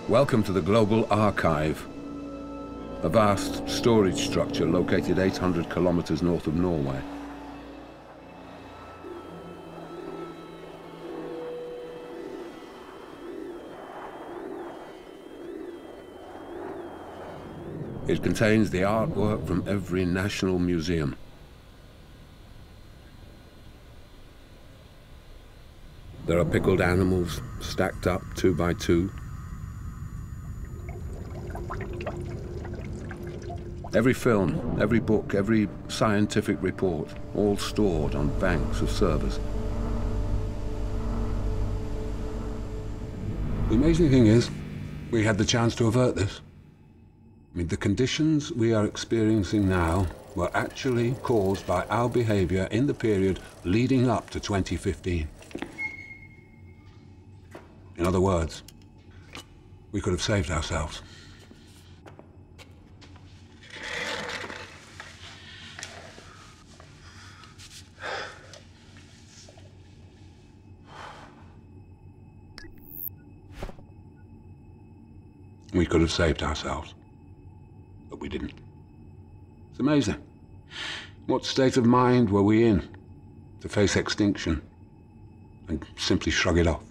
Welcome to the Global Archive, a vast storage structure located 800 kilometers north of Norway. It contains the artwork from every national museum. There are pickled animals stacked up 2 by 2. Every film, every book, every scientific report, all stored on banks of servers. The amazing thing is, we had the chance to avert this. I mean, the conditions we are experiencing now were actually caused by our behavior in the period leading up to 2015. In other words, we could have saved ourselves. We could have saved ourselves, but we didn't. It's amazing. What state of mind were we in to face extinction and simply shrug it off?